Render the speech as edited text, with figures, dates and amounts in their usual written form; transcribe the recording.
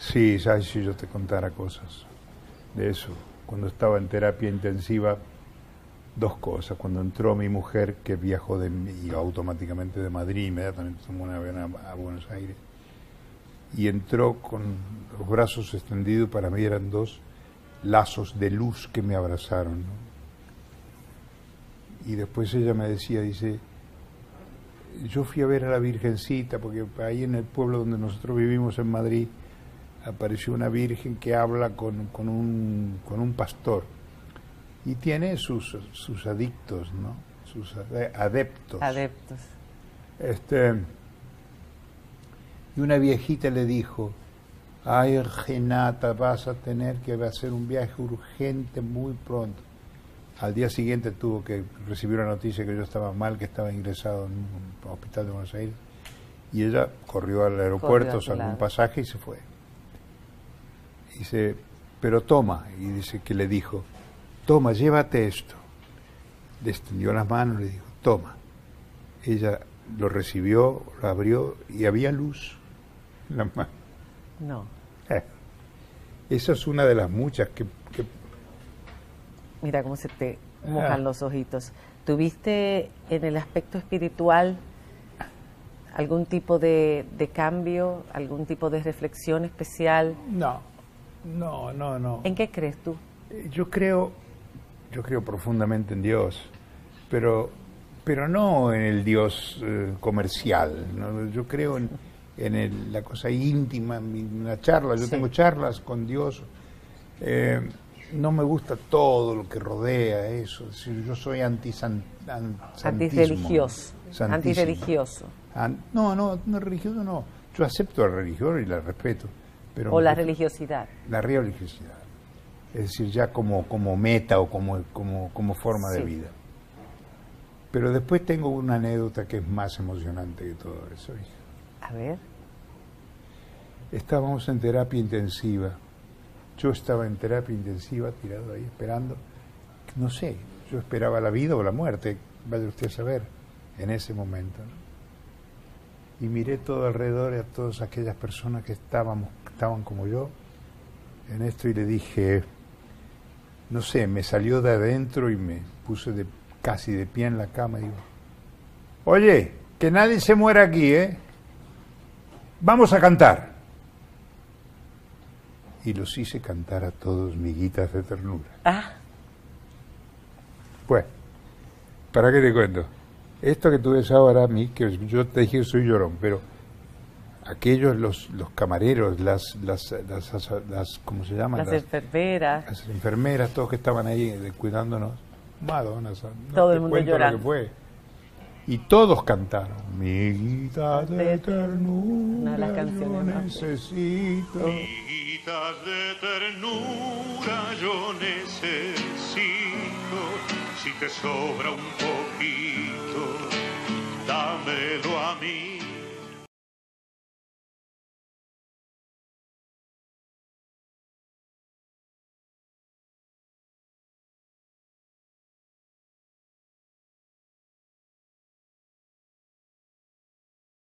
Sí, sabes si yo te contara cosas de eso. Cuando estaba en terapia intensiva, dos cosas. Cuando entró mi mujer, que viajó y automáticamente de Madrid, inmediatamente tomó un avión a Buenos Aires, y entró con los brazos extendidos, para mí eran dos lazos de luz que me abrazaron, ¿no? Y después ella me decía, dice, yo fui a ver a la Virgencita, porque ahí en el pueblo donde nosotros vivimos en Madrid, apareció una virgen que habla con un pastor y tiene sus adictos, ¿no? Sus adeptos. Adeptos. Y una viejita le dijo, ay, Renata, vas a tener que hacer un viaje urgente muy pronto. Al día siguiente tuvo que recibir una noticia que yo estaba mal, que estaba ingresado en un hospital de Buenos Aires, y ella corrió al aeropuerto, sacó un pasaje y se fue. Dice, pero toma, y dice que le dijo, toma, llévate esto. Le extendió las manos, le dijo, toma. Ella lo recibió, lo abrió y había luz en las manos. No. Esa es una de las muchas que... Mira cómo se te mojan los ojitos. ¿Tuviste en el aspecto espiritual algún tipo de cambio, algún tipo de reflexión especial? No. ¿En qué crees tú? Yo creo profundamente en Dios, pero no en el Dios comercial, ¿no? Yo creo en la cosa íntima, en la charla. Yo tengo charlas con Dios. No me gusta todo lo que rodea eso. Es decir, yo soy antirreligioso. Antirreligioso. No religioso no. Yo acepto la religión y la respeto. Pero la religiosidad. La religiosidad. Es decir, ya como meta o como forma de vida. Pero después tengo una anécdota que es más emocionante que todo eso, hija. A ver. Estábamos en terapia intensiva. Yo estaba en terapia intensiva, tirado ahí, esperando. No sé, yo esperaba la vida o la muerte, vaya usted a saber, en ese momento, ¿no? Y miré todo alrededor a todas aquellas personas que estaban como yo en esto, y le dije, no sé, me salió de adentro y me puse casi de pie en la cama y digo, oye, que nadie se muera aquí, vamos a cantar. Y los hice cantar a todos, miguitas de ternura. Pues, ¿para qué te cuento? Esto que tú ves ahora, a mí, que yo te dije que soy llorón, pero aquellos, los camareros, las ¿cómo se llaman? Las enfermeras. Las enfermeras, todos que estaban ahí cuidándonos. Madonna, no todo te el mundo cuento llorando. Lo que fue. Y todos cantaron. Miguitas de ternura, una de las canciones yo necesito. Miguitas de ternura yo necesito. Si te sobra un poquito, dámelo a mí.